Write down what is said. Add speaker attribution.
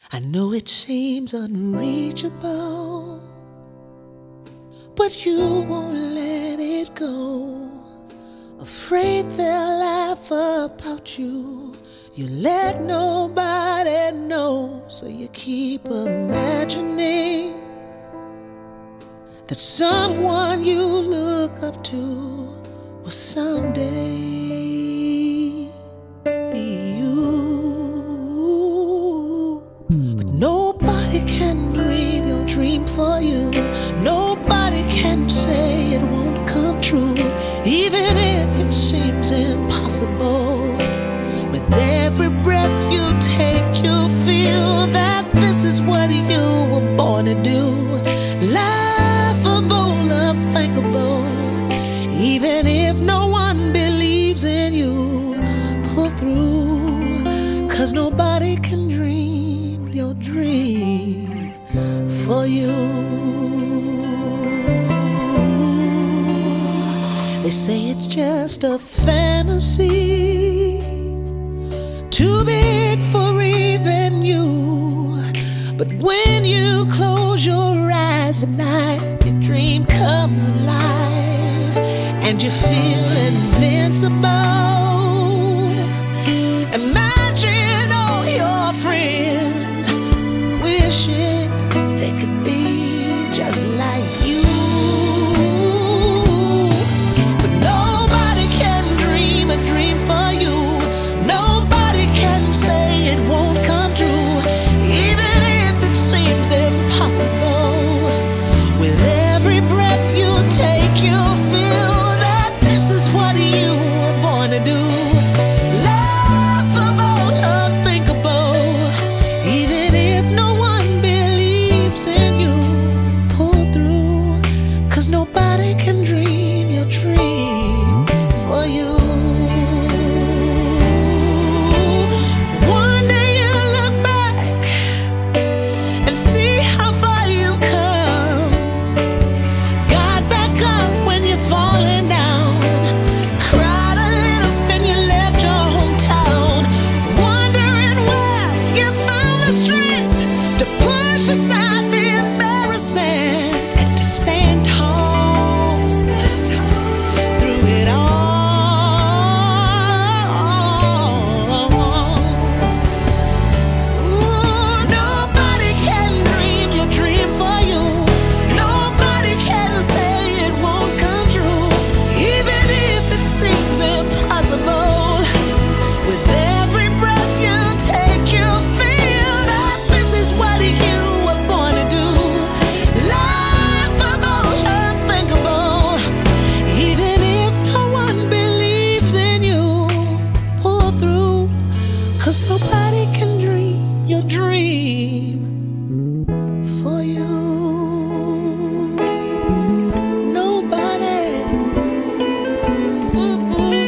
Speaker 1: I know it seems unreachable, but you won't let it go. Afraid they'll laugh about you, you let nobody know. So you keep imagining that someone you look up to will someday be you. But nobody can dream your dream for you. Nobody can say it won't come true, even if it seems impossible. With every breath you take, you'll feel that this is what you were born to do. Laughable, unthinkable. Even if no one believes in you, pull through, 'cause nobody can dream your dream for you. They say it's just a fantasy, too big for even you. But when you close your eyes at night, your dream comes alive and you feel invincible. Imagine all your friends wishing they could be just like you. But nobody can dream a dream for you. Nobody can say it won't come true, even if it seems impossible. With every breath you take, you feel that this is what you were born to do. Laughable, unthinkable. Even if no one believes in you, pull through, 'cause nobody can dream your dream for you. One day you'll look back and see how far you've come. Got back up when you're falling down, cried a little when you left your hometown, wondering where you found the strength to push aside the embarrassment and to stand tall through it all. Ooh, nobody can dream your dream for you. Nobody can say it won't come true, even if it seems impossible. With every breath you take, you feel that this is what you were born to do. Laughable, unthinkable. Even if no one believes in you, pull through, 'cause nobody can dream your dream for you. Nobody. Mm-mm.